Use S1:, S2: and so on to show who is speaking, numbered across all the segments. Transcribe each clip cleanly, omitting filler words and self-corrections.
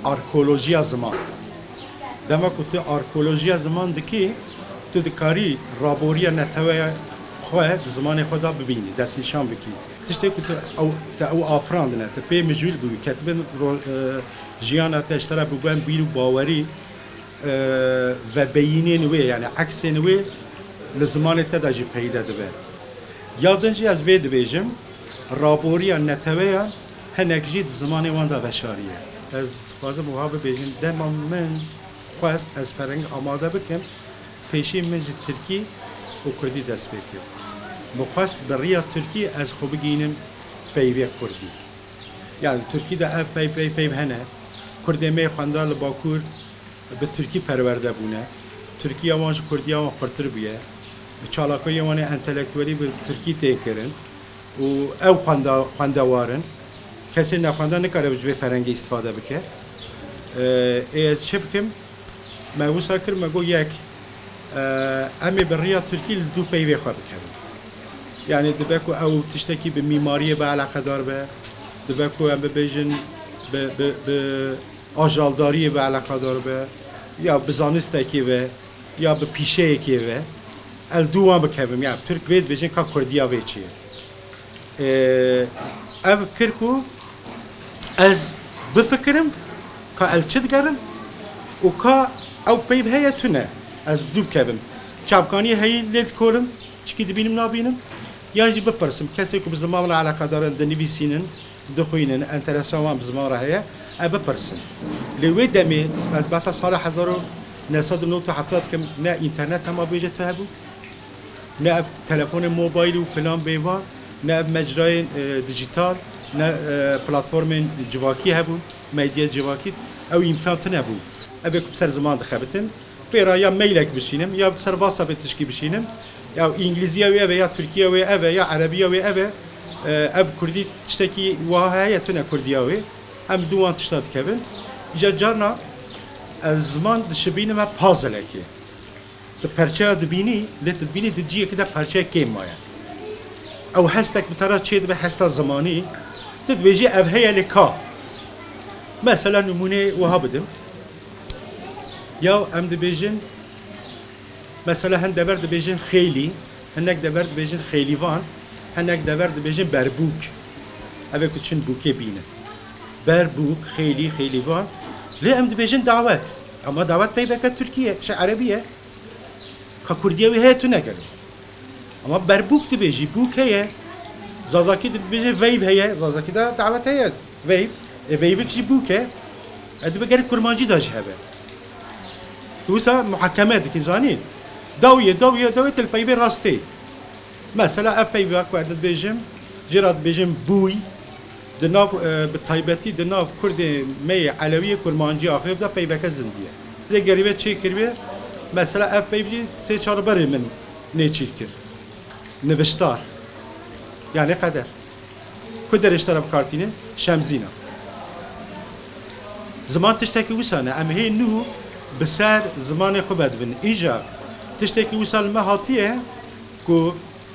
S1: arkeolojia zaman. Dema ku tu arkeolojia zaman diki tu dikari raboriya netewaya xwe di zamanê xwe da bibînî, destnîşan bikî. Tiştê ku te ew afirandine, te pê mijûl bûyî, ketibin jiyana te ji tera bibûn bîr û bawerî ve beyînên wê yani eksên wê li zimanê te de jî peyda dibe. Ya din jî ez vê dibêjim, raboriya neteweya hinek jî di zimanê wan da veşariye. Ez dixwazim wiha bibêjim, dema min xwest ez ferheng amade bikim, pêşî min ji Tirkî û Kurdî dest pê kir. Mixwest bi rêya Tirkî ez xwe bigînim peyvê Kurdî. Yani Tirkî de ev peyv hene. Kurdê me xwendar li Bakur bi Tirkî perwerde bûne. Tirkiya wan ji Kurdiya wan xurtir bûye. Çalakayê wan ê entelektüelî bi Tirkî tê kirin. û ew xwendewarin. Kesê nexwenda nikare bi ji vê ferhengê îstîfade bike. Ez çi bikim? Me wisa kir me got yek em ê bi rêya Tirkî li du peyvê xwe bikevin. Yani dibe ku ew tiştekî bi mîmariyê bi eleqedar be, dibe ku em bibêjin bi ajaldariyê bi eleqedar be, ya bi zanistekê ve, ya bi pîşeyekê ve, el dû wan bikevim. Yani Türk vê dibêjin ka Kurdiya vê çi ye. Ev kir ku ez bifikirim ka el çi digerim û ka ew peyv heye tune. Ez dû bikevim. Çavkaniyê heyî lê dikorim, çikî dibînim nabînim. Ya jî bipirsim, kesê ku bi ziman re eleqedarin dinivîsînin, dixwînin, enteresan wan bi ziman re heye, ev bipirsim. Lê wê demê, ez behsa sala 1970 dikim, ne internet hema bêje tu hebû, ne ev telefonê mobayl û filan bêvan, ne ev mecrayên dijital, ne platformên civakî hebûn, medya civakî, ew imkan tune nebû. Ev ê ku bi ser ziman dixebitin, pêra ya mailek bişînim, ya bi ser WhatsAppê tişkî bişînim, ya İngilizce ve eve ya Türkiye ve eve ya Arabiye ve eve ev Kurdî tiştekî wiha heye tune Kurdiya ve em duwan tişta dikevin. İja carna ez ziman dişibînim ve puzzlekê. Di perçeya dibînî, lê tu dibînî di ciyekê de perçeyek kêm maye. Ew hestek bi tera çê dibe hesta zimanî, tu dibêjî ev heye lê ka. Mesela numune wiha bidim. Ya em dibêjin mesela hen dever dibêjin xêlî, hinek dever dibêjin xêlîvan, hinek dever dibêjin berbûk. Ev ê ku çin bûkê bînin. Berbûk, xêlî, xêlîvan. Lê em dibêjin dawet. Ama dawet peybeke Türkiye, şey Arabiye. Ka Kurdiye wê heye tu negerin. Ama berbûk dibêjî, bûk heye. Zazakî dibêjin veyv heye, Zazakî de dawet heye. Veyv, veyvik jî bûk e. Dibe gerek kurmancî da jî hebe. Wisa muhakeme dikin zanîn. Dawiye tel peyvê rastê. Mesela ev peyvê ku dibêjim, jê ra dibêjim bûy, di nav bi taybetî di nav Kurdê me yê Elewiyê kurmancî axêv de peyveke zindiye. Dê gerîve çê kiribe, mesela ev peyvî sê çarberê min nêçîr kir. Niviştar. Yani qeder. Ku derêjtara bikartîne? Şemzîna. Ziman tiştekî wisa ne, em hê nû bi ser zimanê xwe vedibin. Îja tiştekî wisa li me hatiye ku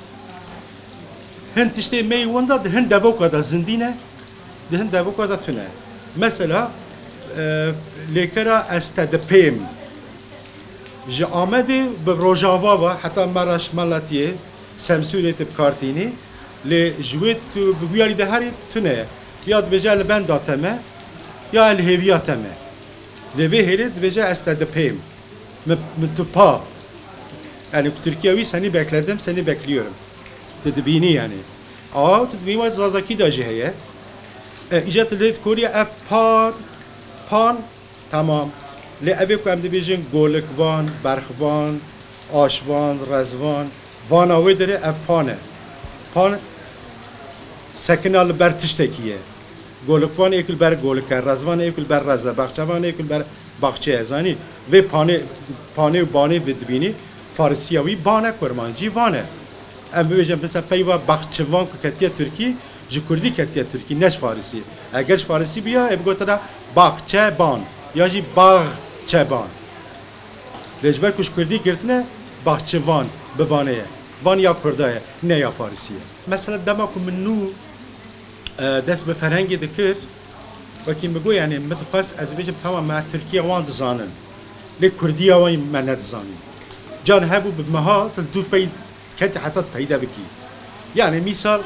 S1: hin tiştê me wan da di hin devoka da zindîne, di hin devoka da tune. Mesela lêkera ez te dipêm ji Amedê bi Rojava ve heta Meraş Melatiye Semsûrê te bikartînî, lê ji wê tu bi wiyarî de herî tune. Ya dibêje li benda te me, ya li hêviya te me. Lê vê hêlê dibêje ez te dipêm. Min tu pa. Yani Türkiye wî seni bekledim, seni bekliyorum. Dibînî yani. Tu dibînî Zazakî da jî heye. İja tu lê dikoriye ev pan, tamam. Lê ev ê ku em dibêjin golikvan, berxvan, aşvan, rezvan, vana wê derê ev pan e. Pan sekina li ber tiştekî ye. Golikvan ê ku ber golike, rezvan ê ku ber reze, baxçevan ê ku ber baxçeye zanî. Vê panê û banê vê dibînî Farisiya wî bane kurmancî vane. Em bibêjin mesela peyva baxçevan ku ketiye Tirkî, ji Kurdî ketiye Tirkî, ne ji Farisî. Eger ji Farisî biya, ev gotina baxçeban ya jî bağçeban. Lê ji ber ku ji Kurdî girtine, baxçevan bi vanê ye. Van ya Kurda ye, ne ya Farisî ye. Mesela dema ku min nû dest bi ferhengê dikir, وکی مگو یعنی متخصص از بیشم تمام مع ترکیه وان دزانن لی کردی وان من ندزانی جان هبو بمها تلدو بید كانت حتى پیدا بکی يعني مثال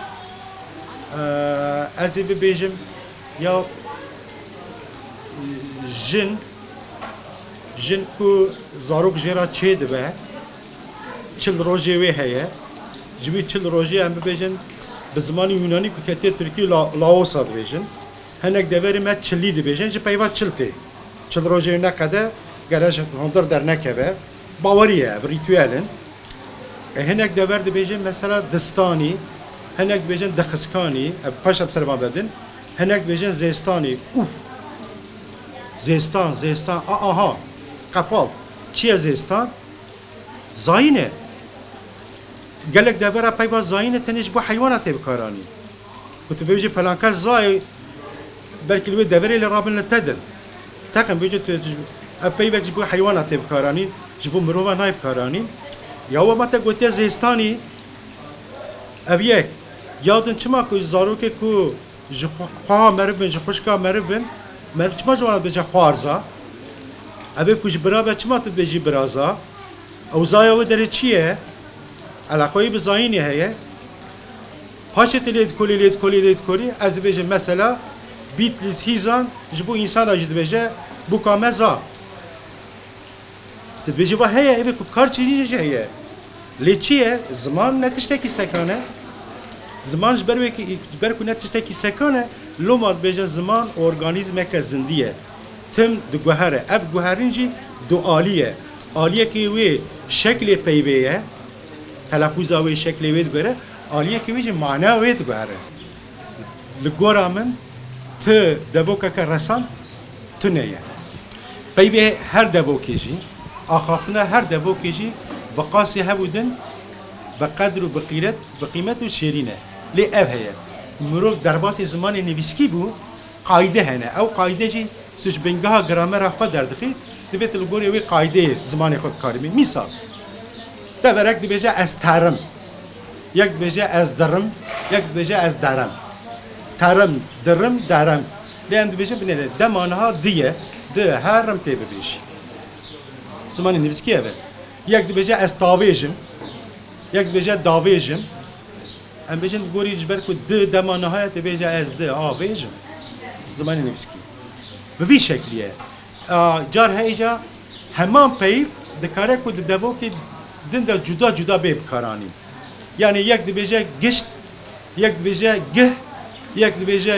S1: از ببیجم یا جن کو زاروک جرا چه دبه چل روزی وی هیا جبی چل روزی هم ببیجن به زمانی یونانی که کتی ترکی لاوس هاد بیجن هنگ دوری ما چلی دی بیجن جی پیوا چلتی چل روزی نکده گرش هندر در نکبه باوریه و ریتوالن هنگ دوری دی بیجن مثلا دستانی هنگ بیجن دخسکانی پاش ابسر ما بدن هنگ بیجن زیستانی زیستان آها قفال چیه زیستان زاینه قالك دابا بايفا زاينه تنش بو حيوانات بكاراني كنت بيجي فلان كاس زاي بلكي الواد دابا اللي رابن تدل تاكن بيجي بايفا جيبو حيوانات بكاراني جيبو مروفا نايب كاراني يا هو متى قلت يا زيستاني ابيك يادن چما كو زاروك كو خوا مربن جخوشكا مربن چما جوانا بيجي خوارزا ابي كو جبرابا چما تبيجي برازا او زايا ودري چيه علاقه بزاینی هیه پاشت لید کلی از بیجه مثلا بیت لیز هیزان جبو انسان اجد بیجه بو کامزا تد بیجه و هیه ایبه کار چیزی نجه هیه لی چیه زمان نتشتکی سکانه زمان جبر کو نتشتکی سکانه لوماد بیجه زمان ارگانیزم که زندیه تم دو گوهره اب گوهرینجی دو آلیه که وی شکل پیویه تلفظ اوی شکل وید گره آلیه که ویج معنی وید گره لگورا من ت دبوکه که رسان تو نیه پیبه هر دبوکی جی آخافتنا هر دبوکی جی بقاسی هبودن بقدر و بقیمت و شیرینه لی اب هیه مروف درباس زمان نویسکی بو قایده هنه او قایده جی توش بنگاه گرامر خود دردخی دویت لگوری وی قایده زمان خود کاری می مثال دبرک دیجه از ترم یک دیجه از درم یک دیجه از درم ترم درم لام دیجه بنده دمانها دیه ده هرم تیبه بیش زمانی نویسکیه به یک دیجه از تاویجم یک دیجه داویجم ام بیشن گوری جبر کو ده دمانها دیجه از ده آویجم زمانی نویسکی به وی شکلیه جار هیجا همان پیف دکاره کو دبو کی دنده جدا به بکارانی یعنی یک دیجه گشت یک دیجه گه یک دیجه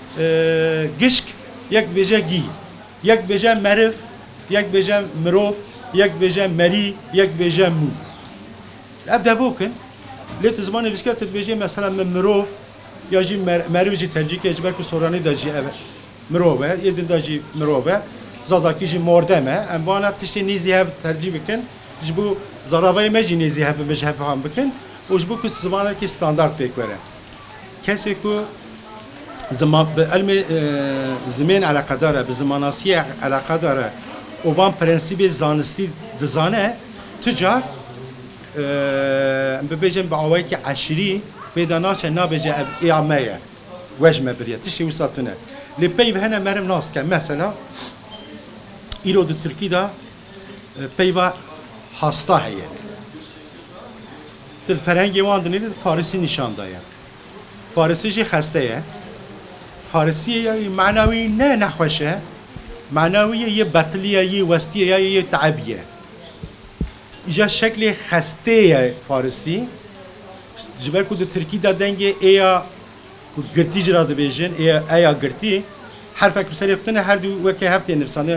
S1: گشک یک دیجه گی یک دیجه مرف یک دیجه مروف یک دیجه مری یک دیجه مو ابدا بوکن لیت زمان ویسکات دیجه مثلا من مروف یا جی مروف جی تلجیک اجبار کو سورانی داجی اول مروفه یه داجی مروفه زازاکی جی مردمه ام بانا تشتی نیزی هف ترجیح بکن جبو زرافای مجنیزی هب مجهب هم بکن و جبو که زمانه که استاندارد بکره کسی که زمان به علم زمین علاقه داره به زماناسی علاقه داره و وان پرنسیب زانستی دزانه تجار ببیجن با آوایی که عشری بیداناش نبیجه ایامه وجمه بریه تشی وسطونه لپی به هنه مرم ناست که مثلا ایرو دو ترکی دا پیوا hasta heye. Til Ferengi wan dinê Farisi nişan daye. Farisi jî xeste ye. Farisi ye manawi ne nexweş e. Manawi ye betiliye ye westiye ye taabiye. İja şekli xeste ye Farisi. Jiber ku di Tirkî da dengê eya ku girtî jira dibêjin eya girtî herfek bi serê xutine her du weke heftê nivîsane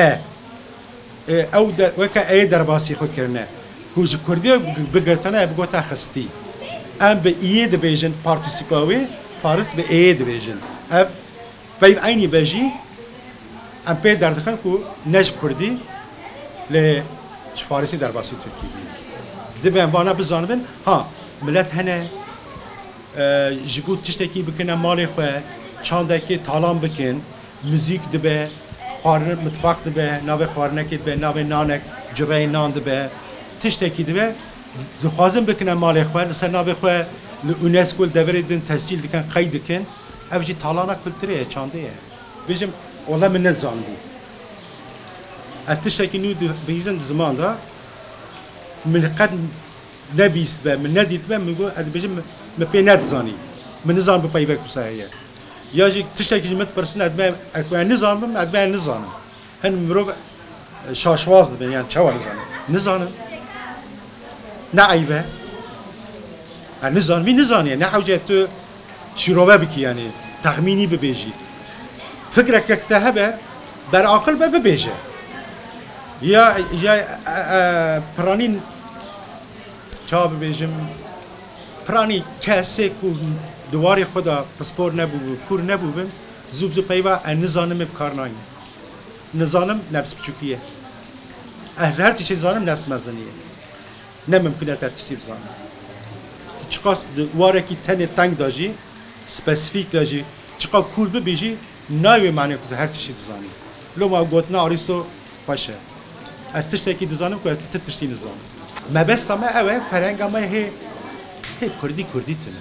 S1: او در وکه ای درباسی خو کرنه کوج کردی بگرتنه بگوتا خستی ام به اید بیجن پارتیسیپاوی فارس به اید بیجن اف بیم عینی بجی ام پی دردخن کو نش کردی ل فارسی درباسی ترکی بی دبن وانا بزانبن ها ملت هنه جگو تشتکی بکنه مالی خو چاندکی تالان بکن موزیک دبه خارن متفق دبه ناو خارنکید به ناو نانک جوی نان دبه تشتکی دبه دخوازم بکنه مال خواه لسر ناو خواه لونسکو دوره دن تسجیل دکن قید دکن اوجی تالانا کلتریه چانده بيجم والله من نزان بي اتشتكي نو بيزن زمان دا من قد نبيست به من نديت به من اد بيجم ما بينات زاني من نظام بپیوک وسایه یا جی تشتکی جمت پرسن اد به اكو نظام بم اد به نظام هن مرو شاشواز دبن يعني چوا نظام نعيبه النظام مين نظام يعني حوجه تو شروبه بك يعني تخميني ببيجي فكرك كتهبه بر عقل ببيجي یا پرانین چا ببیجم پرانی کسی که دواری خدا پسپور نبود کور نبودم زود پیوا نزانم بکار نایم نزانم نفس بچوکیه از هر چیز زانم نفس مزنیه نممکنه هر چیز زانم چقاس دواره کی تن تنگ داشی سپسیفیک داشی چقا کور ببیجی نایو معنی که هر چیز زانی لو ما گوتنا آریستو باشه از تشتکی دزانم که تشتی نزانم ما بس ما اوه فرنگ ما هی کردی تونه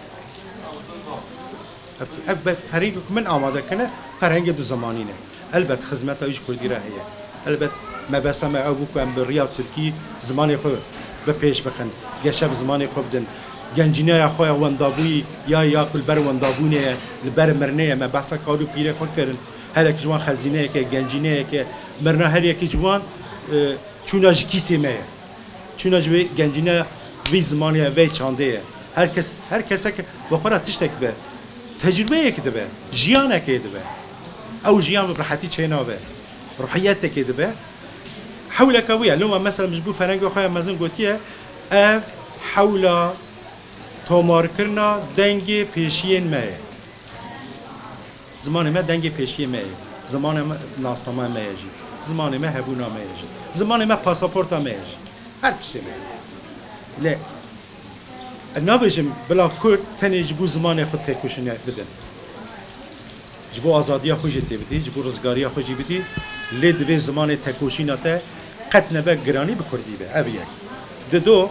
S1: فرنگ من آماده کنه فرنگ دو زمانینه البته خدمت ایش کردی را هیه البته ما بس ما او بکن بریا ترکی زمانی خو به پیش بخن گشب زمانی خو بدن گنجینه خواه وندابوی یا کل بر وندابونه بر مرنه ما بس کارو پیره خود کردن هر یک جوان خزینه که گنجینه که مرنه هر یک جوان چوناج کیسه میه چوناج به گنجینه وی زمانی وی چانده هر کس که بخورا تشتک به تجربه یک دبه جیان که دبه او جیان براحتی چه نابه روحیت که دبه حول کویه لو مثلا مجبور فرنگ خواه مزن گوتیه حول تومار کرنا دنگ پیشین میه زمان ما دنگ پیشی میه زمان ما ناسنامه میه جی زمان ما هبونا میه جی زمان ما پاسپورتا میه جی هر چیزی میه نه نباجم بلا کرد تنی جبو زمان خود تکوشنه بدن جبو آزادی خوشی تی بدی جبو روزگاری خوشی بدی لید به زمان تکوشینه تا قد نبه گرانی بکردی به ابی یک دو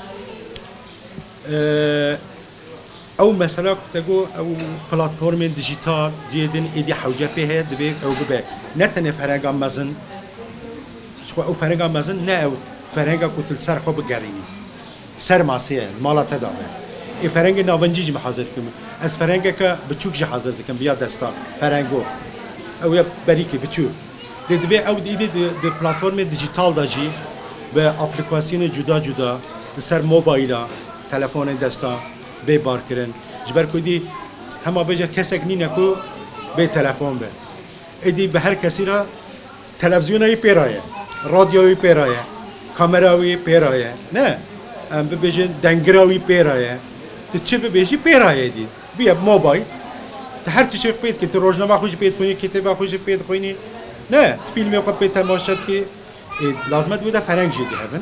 S1: او مثلا تقول او بلاتفورم ديجيتال جديد ايدي حوجه فيها دبي او ببا نتن فرنگا مزن شو او فرنگا مزن نه او فرنگا كنت سر خو بگريني سر ماسيه مالا تدابه اي فرنگ ناونجي حاضر كم از فرنگا ك بچوك جي حاضر دكم بيا دستا فرنگو او يا بريكي بچو دبي او ايدي دي بلاتفورم ديجيتال داجي به اپلیکاسیون جدا سر موبایلا تلفن دستا به بار کردن جبر کدی همه بجا کسک نی نکو به تلفن به ادی به هر کسی را تلویزیونی پیرایه رادیوی پیرایه کامراوی پیرایه نه ام بجا دنگراوی پیرایه تو چه بجی پیرایه دی بیا موبایل تا هر چیزی پید که تو روزنامه خوش پید کنی کتاب خوش پید کنی نه فیلمی خوب پید تماشات که لازمت بوده فرنگ جدی هستن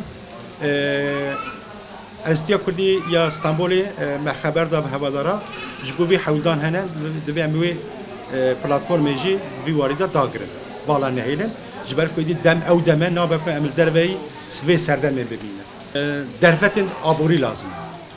S1: استیا کردی یا استانبولی مخبر داب هوادارا جبوی حولدان هنن دوی امیوی پلاتفرم جی دوی وارد داغرن بالا نهیلن جبر کردی دم او دمه نابه که امل دروی سوی سردم ببینه درفتن آبوری لازم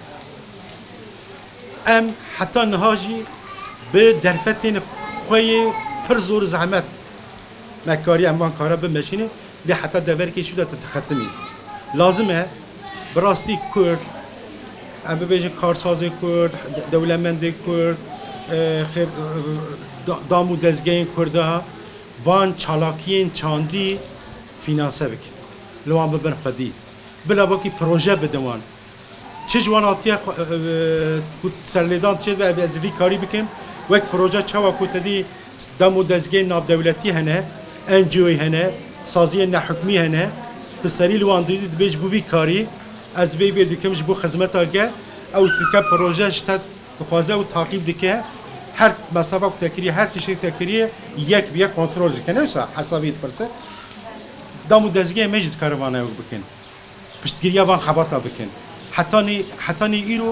S1: ام حتی نهاجی به درفتن خوی پر زور زحمت مکاری امان کارا بمشینه لی حتی دور که شده تختمی لازمه براستی کرد ام ببیجه کارساز کرد دولتمند کرد خیر دامو دزگین کرده وان چالاکین چاندی فینانسه بکن لوان ببن خدی بلا باکی پروژه بدوان چه جواناتیه کت سرلیدان چه و از لی کاری بکن وک پروژه چوا کتدی دامو دزگین ناب دولتی هنه انجوی هنه سازی نحکمی هنه تسری لوان دیدید بیج بوی کاری از وی بیدی کمش بو خدمت آگه او تکه پروژه شتد بخوازه و تعقیب دکه هر مسافه تکریه هر تشکیل تکریه یک بیا کنترل کنه وسا حسابیت پرسه دامو دزگی مجد کاروانه بکن پشتگیری وان خباتا بکن حتی نی ایرو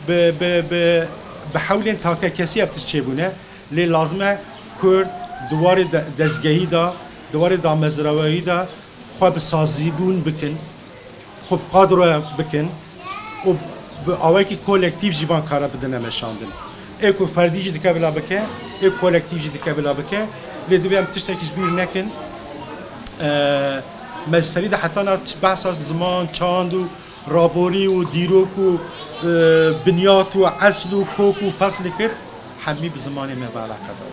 S1: به حول تاکه کسی افتش چه بونه لی لازمه کرد دوار دزگهی دا دوار دامزروایی دا خواب سازی بون بکن خوب قادر بکن و به آوایی که کولکتیو جیوان کارا بدن مشاندن اکو فردی جدی که بلا بکه اکو کولکتیو جدی که بلا بکه لیدی بیم تشتکیش بیر نکن مجلسری ده حتی نات بحث زمان چاند و رابوری و دیروک و بنیات و اصل و کوک و فصل کرد همی به زمانی ما به علاقه دار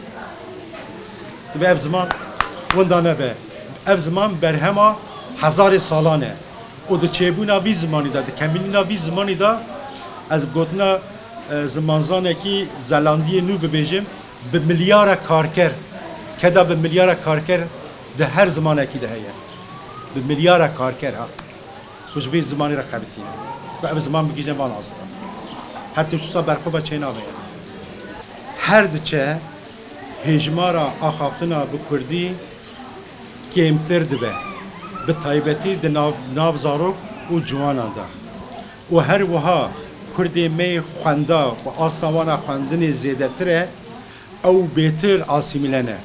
S1: به اف زمان وندانه به اف زمان برهما 1000 سالانه و ده چیبونا وی زمانی دا ده کمیلینا وی زمانی دا از گوتنا زمانزانه کی زلاندی نو ببیجم به میلیارد کارکر کدا به میلیارد کارکر ده هر زمانه کی ده هیه به میلیارد کارکر ها وش وی زمانی رقابتینه و اف زمان بگیجن وان آسرا هر تشوسا برخوبه چه نامه هر دچه هجمارا آخافتنا به کردی کمتر دبه به تایبتی ده ناو زاروک و جوانان ده و هر وها کردی می خوندا و آساوانا خوندن زیده تره او بهتر آسیمیلنه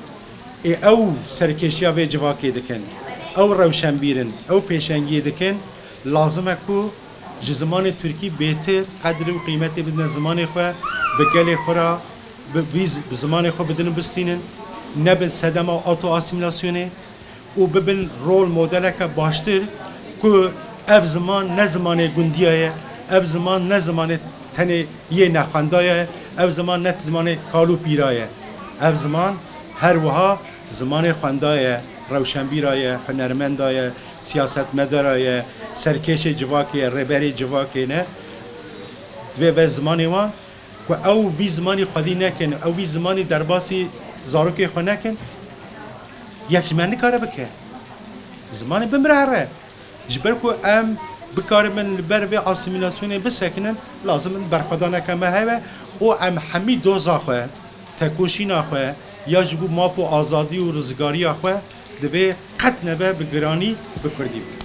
S1: او سرکشیا و جواکی دکن او روشنبیرن او پیشنگی دکن لازمه که زمان ترکی بهتر قدر و قیمتی بدن زمان خواه بگل خورا به زمان خود بدن بستینن نه به صدم آتو آسیمیلاسیونه و ببین رول مدل که باشتر که اف زمان نه زمان گندیه اف زمان نه زمان تنه یه نخوندایه اف زمان نه زمان کالو پیرایه اف زمان هر وها زمان خوندایه روشنبیرایه هنرمندایه سیاست مدارایه سرکش جواکیه ربری جواکیه نه و زمانی وان که او بی زمانی خودی نکن او بی زمانی درباسی زاروکی خود نکن یک زمانی کاره بکه زمانی بمره جبر که ام بکار من بر و آسیمیلاسیون بسکنن لازم برخدا نکمه هوا او ام همی دوزا خواه تکوشین خواه یا جبو ماف و آزادی و رزگاری خواه دبی قط نبه بگرانی بکردی